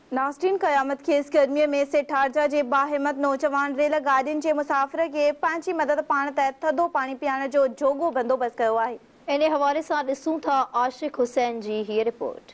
नाज़रीन, क़यामत खेज़ गर्मीअ में सेठारजा जे बाहिम्मत नौजवान रेल गाॾियुनि जे मुसाफ़िर खे पंहिंजी मदद पाण तहत थधो पाणी पीआरण जो जोॻो बंदोबस्त कयो आहे। इन हवाले सां ॾिसूं था आशिक़ हुसैन जी हीअ रिपोर्ट।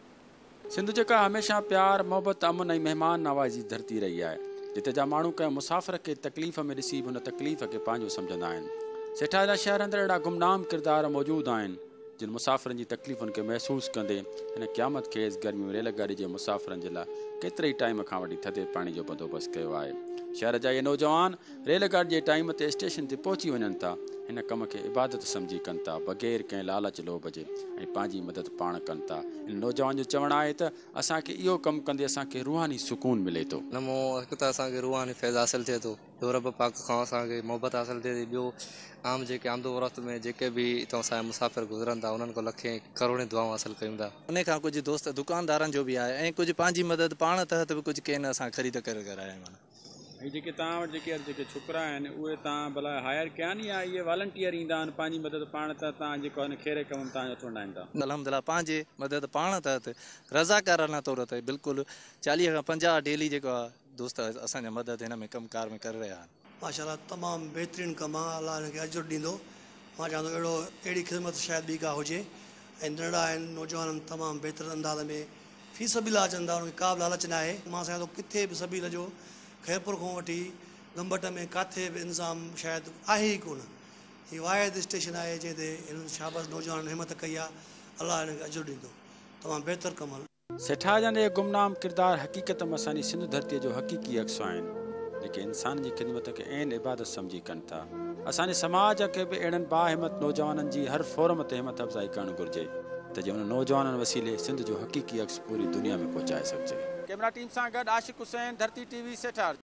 सिंध जेका हमेशह प्यार मोहब्बत अमन ऐं महिमान नवाज़ी धरती रही आहे, जिते जा माण्हू कंहिं मुसाफ़िर खे तकलीफ़ में ॾिसी हुन तकलीफ़ खे पंहिंजो सम्झंदा आहिनि। सेठारजा शहर अंदरि अहिड़ा गुमनाम किरदार मौजूदु आहिनि जिन मुसाफ़िरनि जी तकलीफ़ुनि खे महसूसु कंदे हिन क़यामत खेज़ गर्मी में रेलगाॾी जे मुसाफ़िरनि जे लाइ केतिरे ई टाइम खां वठी थधे पाणी जो बंदोबस्तु कयो आहे। शहर जा इहे नौजवान रेलगाॾी जे टाइम ते स्टेशन ते पहुची वञनि था, हिन कम खे इबादत सम्झी कनि था, बग़ैर कंहिं लालच लोभ जे, ऐं पंहिंजी मदद पाण कनि था। हिन नौजवान जो चवणु आहे त असांखे इहो कमु कंदे असांखे रूहानी सुकून मिले थो। नमो हिकु त असांखे रूहानी फैज़ हासिलु थिए थो, ॿियो रब पाक खां असांखे मोहबत हासिलु थिए थी, ॿियो आम जेके आमदोरफ़्त में जेके बि हितां असांजा मुसाफ़िर गुज़रनि था उन्हनि खां लखे करोड़े दुआऊं हासिलु कयूं था। उन खां कुझु दोस्त दुकानदारनि जो बि आहे ऐं कुझु पंहिंजी मदद पाण तहत बि कुझु कनि असां ख़रीद करे कराया आहियूं। ऐं जेके तव्हां वटि जेके छोकिरा आहिनि उहे तव्हां भला हायर कया आहिनि या इहे वॉलंटियर ईंदा आहिनि पंहिंजी मदद पाण त तव्हां जेको आहे खेरे कम में तव्हां हथु हणाईंदा? अल्हम्दुलिल्लाह पंहिंजे मदद पाण तहत रज़ाकारना तौर ते बिल्कुलु 40 खां 50 डेली जेको आहे दोस्त असांजा मदद हिन में कमकार में करे रहिया आहिनि। माशाल्लाह तमामु बहितरीनु कमु आहे, अलाह हिनखे अजुर ॾींदो। मां चवंदो अहिड़ी ख़िदमत शायदि ॿी का हुजे। ऐं नंढड़ा आहिनि नौजवान तमामु बहितरु अंदाज़ में फी सबीला अचनि था, उनखे का बि लालच न आहे। मां सम्झां थो किथे बि सबील जो ख़ैरपुर खां वठी गंबट में किथे बि इंतज़ाम शायदि आहे ई कोन। हीअ वाहिद स्टेशन आहे जंहिं ते हिननि शाबाश नौजवान हिमत कई आहे, अलाह हिनखे अजुर ॾींदो। तमामु बहितरु कमु आहे। सेठारजा जे गुमनाम किरदार हक़ीक़त में असांजी सिंध धरतीअ जो हक़ीक़ी अक्स आहिनि, जेके इंसान जी ख़िदमत खे ऐन इबादत सम्झी कनि था। असांजे समाज खे बि अहिड़नि बाहिमत नौजवाननि जी हर फोरम ते हिमत अफ़ज़ाई करणु घुरिजे त जे हुन नौजवाननि वसीले सिंध जो हक़ीक़ी अक्स पूरी दुनिया में पहुचाए सघिजे। कैमरा टीम सां गॾु आशिक़ हुसैन, धरती टीवी, सेठार।